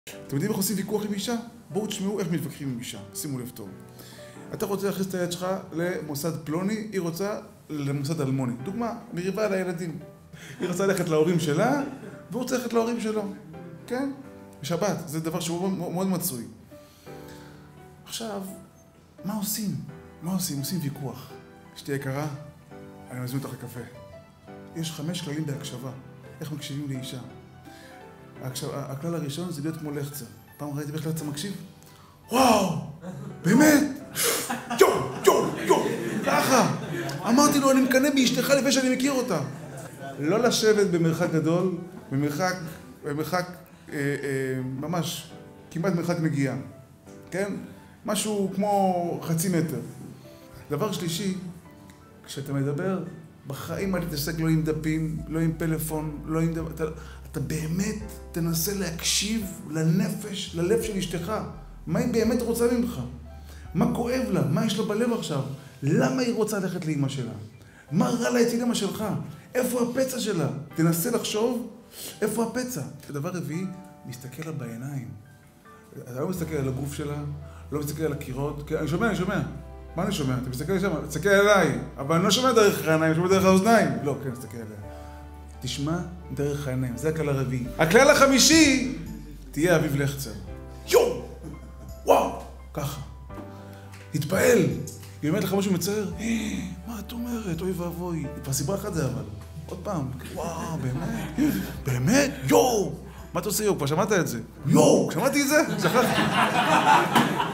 אתם יודעים איך עושים ויכוח עם אישה? בואו תשמעו איך מתווכחים עם אישה, שימו לב טוב. אתה רוצה להכניס את היד שלך למוסד פלוני, היא רוצה למוסד אלמוני. דוגמה, מריבה על הילדים. היא רוצה ללכת להורים שלה, והוא רוצה ללכת להורים שלו. כן? בשבת, זה דבר שהוא מאוד מצוי. עכשיו, מה עושים? מה עושים? עושים ויכוח. אשתי יקרה, אני מזמין אותך לקפה. יש 5 כללים בהקשבה. איך מקשיבים לאישה? הכלל הראשון זה להיות כמו לחצה. פעם ראיתי איך לחצה מקשיב? וואו! באמת? יו! ככה! אמרתי לו, אני מקנא באשתך לפני שאני מכיר אותה. לא לשבת במרחק גדול, במרחק ממש, כמעט מרחק מגיעה. כן? משהו כמו 0.5 מטר. דבר שלישי, כשאתה מדבר, בחיים אל תתעסק לא עם דפים, לא עם פלאפון, לא עם דבר... אתה באמת תנסה להקשיב לנפש, ללב של אשתך. מה היא באמת רוצה ממך? מה כואב לה? מה יש לה בלב עכשיו? למה היא רוצה ללכת לאמא שלה? מה רע לה אצל אמא שלך? איפה הפצע שלה? תנסה לחשוב איפה הפצע. הדבר רביעי, מסתכל לה בעיניים. אתה לא מסתכל על הגוף שלה, לא מסתכל על הקירות. אני שומע. מה אני שומע? אתה מסתכל שם, תסתכל עליי. אבל אני לא שומע דרך העיניים, אני שומע דרך האוזניים. לא, כן, תסתכל עליה. תשמע דרך העיניים, זה הכלל הרביעי. הכלל החמישי, תהיה אביב לחצר. יו! וואו! ככה. תתפעל. היא אומרת לך משהו מצער? מה את אומרת? אוי ואבוי. כבר סיפרה לך את זה אבל. עוד פעם. וואו, באמת? באמת? יו! מה אתה עושה יו? כבר שמעת את זה? יו! שמעתי את זה? שכחתי.